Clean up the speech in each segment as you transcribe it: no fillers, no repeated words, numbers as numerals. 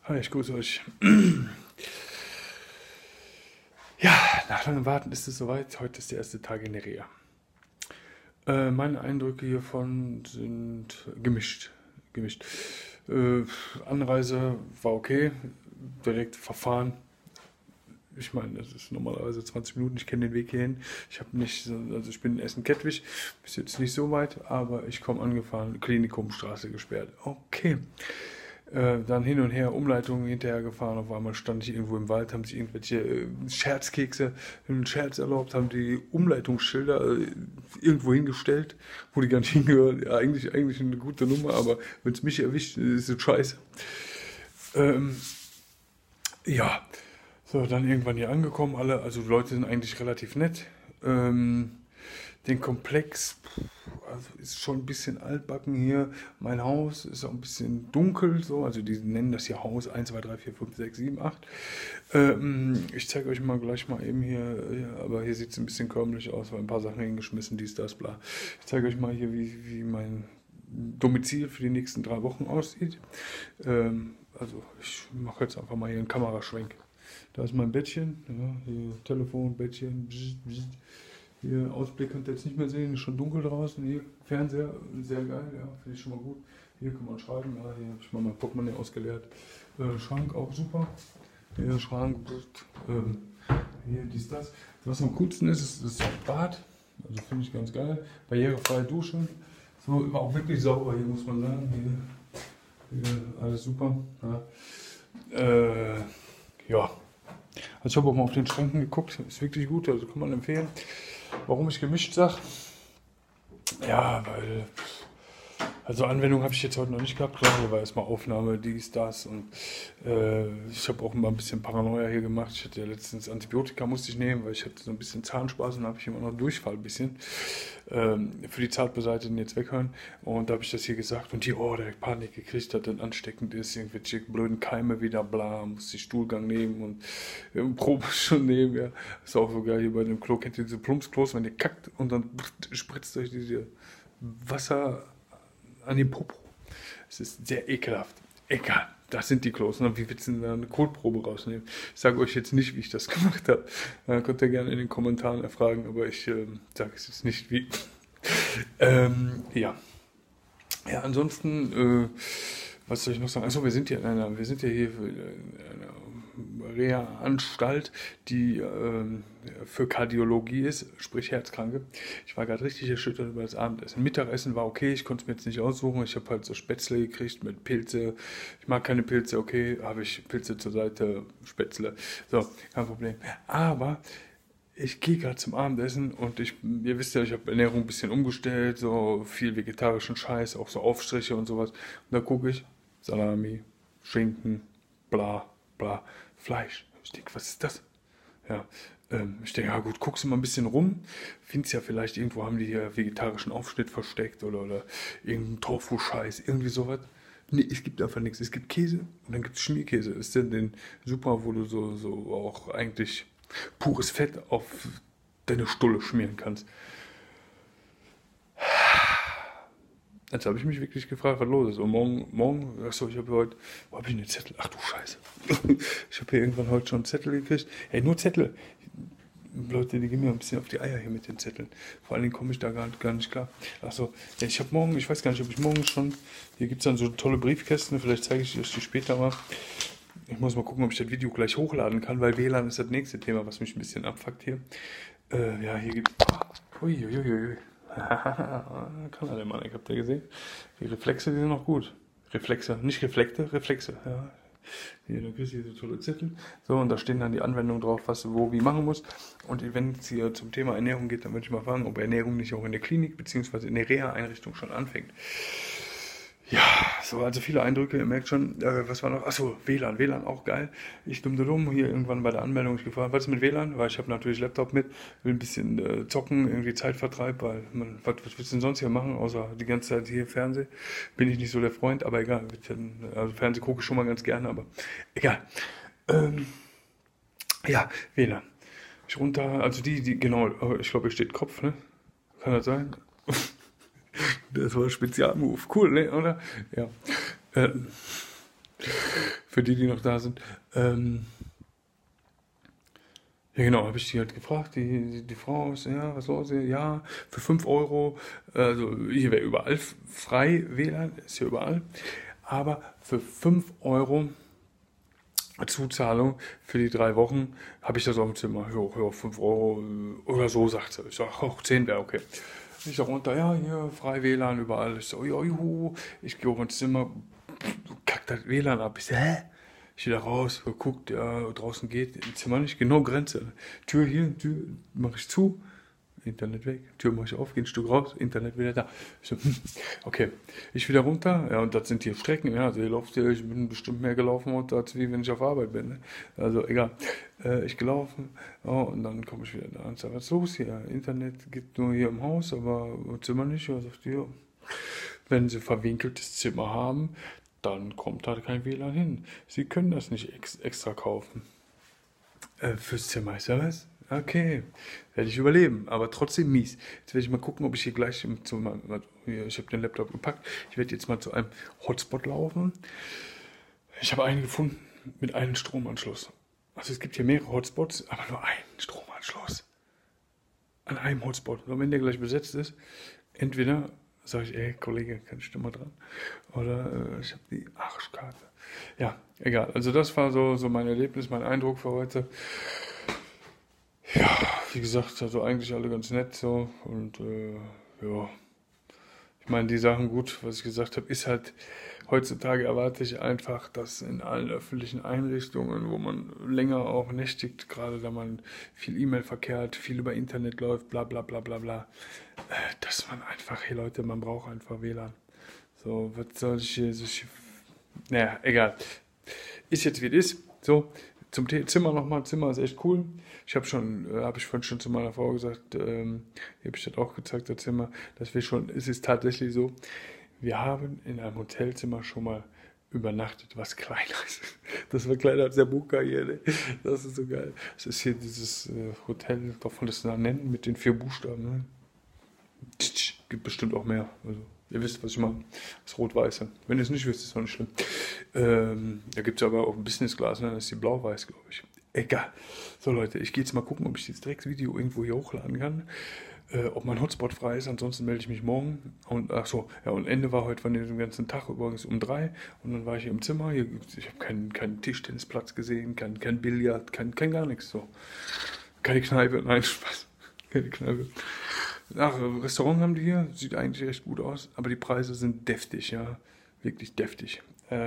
Hi, ich grüße euch. Ja, nach langem Warten ist es soweit. Heute ist der erste Tag in der Reha. Meine Eindrücke hiervon sind gemischt. Gemischt. Anreise war okay, direkt Verfahren. Ich meine, das ist normalerweise 20 Minuten, ich kenne den Weg hierhin. Ich bin in Essen-Kettwig, bis jetzt nicht so weit, aber ich komme angefahren, Klinikumstraße gesperrt. Okay. Dann hin und her, Umleitungen hinterher gefahren. Auf einmal stand ich irgendwo im Wald, haben sich irgendwelche Scherzkekse, einen Scherz erlaubt, haben die Umleitungsschilder irgendwo hingestellt, wo die gar nicht hingehören. Ja, eigentlich eine gute Nummer, aber wenn es mich erwischt, ist es scheiße. Ja, so, dann irgendwann hier angekommen, also die Leute sind eigentlich relativ nett. Den Komplex, also ist schon ein bisschen altbacken hier. Mein Haus ist auch ein bisschen dunkel, so, also die nennen das hier Haus 1, 2, 3, 4, 5, 6, 7, 8. Ich zeige euch mal gleich mal eben hier, aber hier sieht es ein bisschen körperlich aus, weil ein paar Sachen hingeschmissen, dies, das, bla. Ich zeige euch mal hier, wie mein Domizil für die nächsten 3 Wochen aussieht. Also ich mache jetzt einfach mal hier einen Kameraschwenk. Da ist mein Bettchen, ja, hier Telefon, Bettchen, bzz, bzz. Hier Ausblick könnt ihr jetzt nicht mehr sehen, ist schon dunkel draußen. Hier Fernseher, sehr geil, ja, finde ich schon mal gut. Hier kann man schreiben, ja, hier habe ich mal mein Portemonnaie ausgeleert. Schrank auch super. Hier Schrank, hier dies, das. Was am coolsten ist das Bad. Also finde ich ganz geil. Barrierefreie Duschen. So, war auch wirklich sauber hier, muss man sagen. Hier alles super. Ja. Also ich habe auch mal auf den Schranken geguckt, ist wirklich gut, also kann man empfehlen. Warum ich gemischt sage? Ja, weil, also Anwendung habe ich jetzt heute noch nicht gehabt, klar, hier war erstmal Aufnahme, dies, das und ich habe auch immer ein bisschen Paranoia hier gemacht. Ich hatte ja letztens Antibiotika musste ich nehmen, weil ich hatte so ein bisschen Zahnspaß und habe ich immer noch Durchfall ein bisschen. Für die Zartbeseiteten jetzt weghören und da habe ich das hier gesagt und die, direkt Panik gekriegt, dass das ansteckend ist, irgendwelche blöden Keime wieder, bla, musste ich Stuhlgang nehmen und Probe schon nehmen, ja. Ist auch so geil hier bei dem Klo, kennt ihr diese Plumpsklos, wenn ihr kackt und dann spritzt euch diese Wasser an den Popo. Es ist sehr ekelhaft. Egal, das sind die Klos. Und wie willst du denn da eine Kotprobe rausnehmen? Ich sage euch jetzt nicht, wie ich das gemacht habe. Könnt ihr gerne in den Kommentaren erfragen, aber ich sage es jetzt nicht wie. Ja. Ja, ansonsten, was soll ich noch sagen? Achso, wir sind ja hier in einer Reha-Anstalt, die für Kardiologie ist, sprich Herzkranke. Ich war gerade richtig erschüttert über das Abendessen. Mittagessen war okay, ich konnte es mir jetzt nicht aussuchen. Ich habe halt so Spätzle gekriegt mit Pilze. Ich mag keine Pilze, okay, habe ich Pilze zur Seite, Spätzle. So, kein Problem. Aber ich gehe gerade zum Abendessen und ihr wisst ja, ich habe Ernährung ein bisschen umgestellt, so viel vegetarischen Scheiß, auch so Aufstriche und sowas. Und da gucke ich, Salami, Schinken, bla, bla, Fleisch. Ich denke, was ist das? Ja, ich denke, ja gut, guckst du mal ein bisschen rum, findest ja vielleicht irgendwo haben die hier vegetarischen Aufschnitt versteckt oder irgendeinen Tofu-Scheiß, irgendwie sowas. Nee, es gibt einfach nichts. Es gibt Käse und dann gibt es Schmierkäse. Das ist denn den super, wo du so auch eigentlich pures Fett auf deine Stulle schmieren kannst. Jetzt habe ich mich wirklich gefragt, was los ist. Und morgen, achso, ich habe heute, wo habe ich denn den Zettel? Ach du Scheiße. Ich habe hier irgendwann heute schon einen Zettel gekriegt. Hey, nur Zettel. Leute, die gehen mir ein bisschen auf die Eier hier mit den Zetteln. Vor allen Dingen komme ich da gar nicht klar. Achso, ja, ich habe morgen, ich weiß gar nicht, ob ich morgen schon, hier gibt es dann so tolle Briefkästen, vielleicht zeige ich euch die später mal. Ich muss mal gucken, ob ich das Video gleich hochladen kann, weil WLAN ist das nächste Thema, was mich ein bisschen abfuckt hier. Ja, hier gibt es... Uiuiui. Kann er der Mann, ich hab der gesehen. Die Reflexe, die sind noch gut. Reflexe, nicht Reflekte, Reflexe. Ja. Hier, dann kriegst du hier so tolle Zettel. So, und da stehen dann die Anwendungen drauf, was du wo wie machen musst. Und wenn es hier zum Thema Ernährung geht, dann würde ich mal fragen, ob Ernährung nicht auch in der Klinik bzw. in der Reha-Einrichtung schon anfängt. Ja, so, also viele Eindrücke, ihr merkt schon, was war noch? Achso, WLAN auch geil. Ich dumm, hier irgendwann bei der Anmeldung ich gefragt, was ist mit WLAN? Weil ich habe natürlich Laptop mit, will ein bisschen zocken, irgendwie Zeitvertreib, weil was willst du denn sonst hier machen, außer die ganze Zeit hier Fernsehen? Bin ich nicht so der Freund, aber egal. Also Fernsehen gucke ich schon mal ganz gerne, aber egal. Ja, WLAN. Ich runter, also genau, ich glaube, hier steht Kopf, ne? Kann das sein? Das war ein Spezialmove. Cool, ne, oder? Ja. für die noch da sind. Ja, genau, habe ich die halt gefragt, die Frau ist, ja, was los? Ja, für 5 Euro, also hier wäre überall frei WLAN, ist ja überall, aber für 5 Euro Zuzahlung für die 3 Wochen habe ich das auf dem Zimmer. Ja, 5 Euro oder so, sagt sie. Ich sage, auch 10 wäre okay. Ich sage runter, ja, hier, frei WLAN überall. Ich so, ja, juhu. Ich gehe hoch ins Zimmer, kackt das WLAN ab. Ich so, hä? Ich wieder raus, geguckt, ja, draußen geht, im Zimmer nicht, genau Grenze. Tür hier, Tür mache ich zu, Internet weg, Tür mache ich auf, gehe ein Stück raus, Internet wieder da. Ich so, okay, ich wieder runter, ja, und das sind hier Strecken, ja, also ihr lauft hier, ich bin bestimmt mehr gelaufen heute, als wie wenn ich auf Arbeit bin, ne? Also egal, ich gelaufen, oh, und dann komme ich wieder da und sage, was ist los hier, Internet gibt nur hier im Haus, aber im Zimmer nicht, ja, sagt die, ja. Wenn sie verwinkeltes Zimmer haben, dann kommt da kein WLAN hin. Sie können das nicht extra kaufen. Fürs Zimmer ist ja was? Okay, werde ich überleben, aber trotzdem mies. Jetzt werde ich mal gucken, ob ich hier gleich ich habe den Laptop gepackt, ich werde jetzt mal zu einem Hotspot laufen. Ich habe einen gefunden mit einem Stromanschluss. Also es gibt hier mehrere Hotspots, aber nur einen Stromanschluss. An einem Hotspot. Und wenn der gleich besetzt ist, entweder sage ich, ey, Kollege, kannst du mal dran? Oder ich habe die Arschkarte. Ja, egal. Also das war so mein Erlebnis, mein Eindruck für heute. Ja, wie gesagt, also eigentlich alle ganz nett so. Und ja, ich meine, die Sachen gut, was ich gesagt habe, ist halt, heutzutage erwarte ich einfach, dass in allen öffentlichen Einrichtungen, wo man länger auch nächtigt, gerade da man viel E-Mail-Verkehr hat, viel über Internet läuft, bla bla bla bla bla, dass man einfach, hey Leute, man braucht einfach WLAN. So, was soll ich hier, naja, egal. Ist jetzt wie es ist. So, zum Zimmer nochmal. Zimmer ist echt cool. Ich habe ich vorhin schon zu meiner Frau gesagt, hier habe ich das auch gezeigt, das Zimmer, es ist tatsächlich so, wir haben in einem Hotelzimmer schon mal übernachtet, was kleiner ist. Das war kleiner als der Buka hier, ne? Das ist so geil. Es ist hier dieses Hotel, darf man das nennen, mit den 4 Buchstaben, ne? Gibt bestimmt auch mehr. Also, ihr wisst, was ich meine. Das Rot-Weiße. Wenn ihr es nicht wisst, ist es auch nicht schlimm. Da gibt es aber auch ein Business Class, ne? Das ist die Blau-Weiß, glaube ich. Egal. So Leute, ich gehe jetzt mal gucken, ob ich das Drecksvideo irgendwo hier hochladen kann. Ob mein Hotspot frei ist, ansonsten melde ich mich morgen. Und und Ende war heute von dem ganzen Tag übrigens um 3. Und dann war ich hier im Zimmer. Ich habe keinen Tischtennisplatz gesehen, kein Billard, kein gar nichts. So. Keine Kneipe, nein, Spaß. Keine Kneipe. Restaurant haben die hier, sieht eigentlich recht gut aus, aber die Preise sind deftig, ja, wirklich deftig.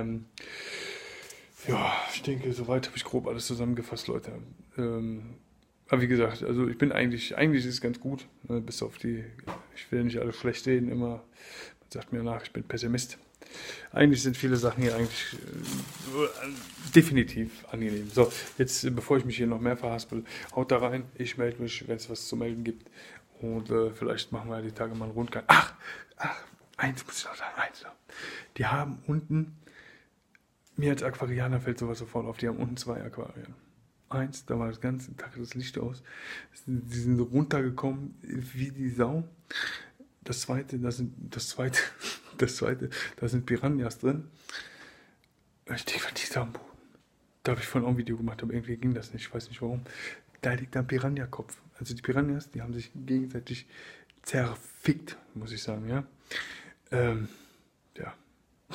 Ja, ich denke, soweit habe ich grob alles zusammengefasst, Leute. Aber wie gesagt, also ich bin eigentlich ist es ganz gut, ne, bis auf ich will nicht alles schlecht sehen, immer, man sagt mir nach, ich bin Pessimist. Eigentlich sind viele Sachen hier eigentlich definitiv angenehm. So, jetzt, bevor ich mich hier noch mehr verhaspel, haut da rein, ich melde mich, wenn es was zu melden gibt. Und vielleicht machen wir die Tage mal einen Rundgang. Ach, eins muss ich noch sagen, eins. Die haben unten, mir als Aquarianer fällt sowas sofort auf, die haben unten 2 Aquarien. Eins, da war das ganze Tag das Licht aus. Die sind runtergekommen wie die Sau. Das zweite, da sind Piranhas drin. Ich denke, was ist da am Boden? Da habe ich vorhin auch ein Video gemacht, aber irgendwie ging das nicht, ich weiß nicht warum. Da liegt ein Piranha-Kopf. Also die Piranhas, die haben sich gegenseitig zerfickt, muss ich sagen, ja. Ja.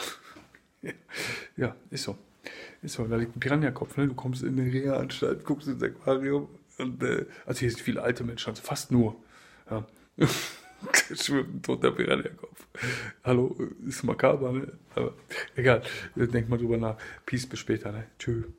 Ja, ist so. Ist so, da liegt ein Piranha-Kopf, ne? Du kommst in eine Reha-Anstalt, guckst ins Aquarium und, also hier sind viele alte Menschen, also fast nur, ja. Schwimmt ein toter Piranha-Kopf. Hallo, ist makaber, ne? Aber egal, denk mal drüber nach. Peace, bis später, ne? Tschüss.